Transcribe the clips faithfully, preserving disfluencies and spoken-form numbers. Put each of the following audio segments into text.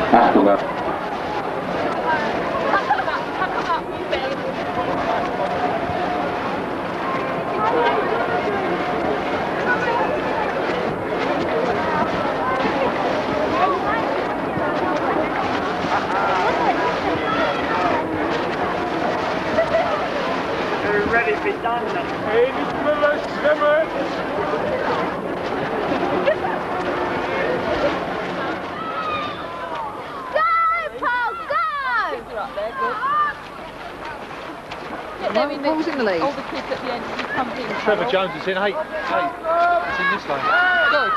Achtung ab. Ready to be done then. Hey, nicht schwimmen, schwimmen! Go, Paul, go! You're up there, good. Get them in Paul's in the lead. All the kids at the end, you come in. Trevor Jones is in eight. Eight. It's in this lane. Good.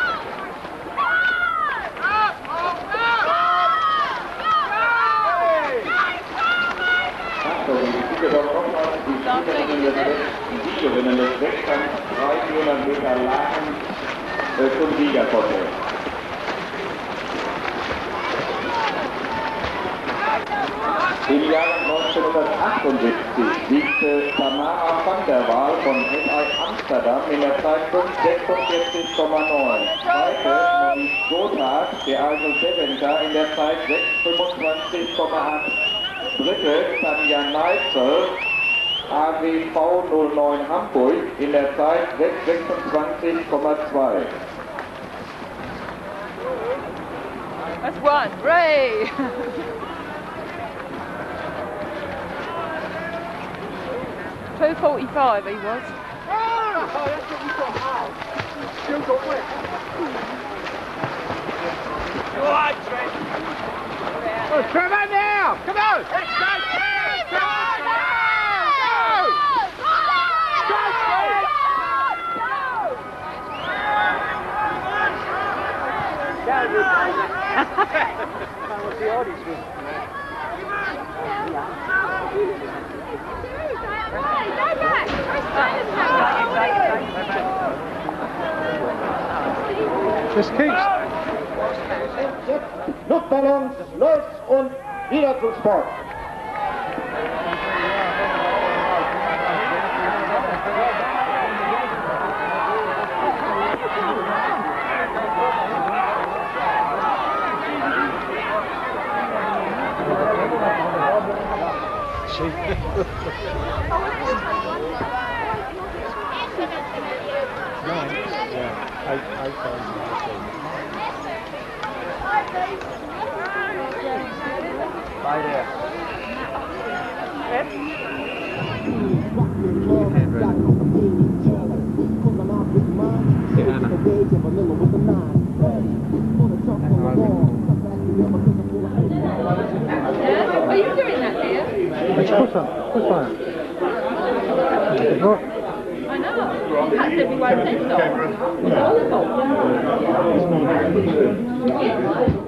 Die Siegerinnen des Wettkampfs dreihundert Meter Lagen zum Siegerporträt. Im Jahr neunzehnhundertachtundsiebzig siegte Tamara van der Waal von F S Amsterdam in der Zeit fünf sechsundvierzig Komma neun. Zweite Maurice Gotthard, der also Sevenka, in der Zeit sechs fünfundzwanzig Komma acht. Dritte Tanja Neitzel, A W V null neun Hamburg, in der Zeit sechs sechsundzwanzig Komma zwei. That's one. Ray! two forty-five he was. Oh, that's what we got now. Still got wet. Go on, Trent. Oh, Trevor now! Come on! Let's go, Trevor! Come on now! Go! Go, Trent! What's the audience with? Das Kings. Luftballons, los und wieder zum Sport. Bye there. Are you doing that, dear? Push on, push on. I know. That's everyone's head off. It's awful.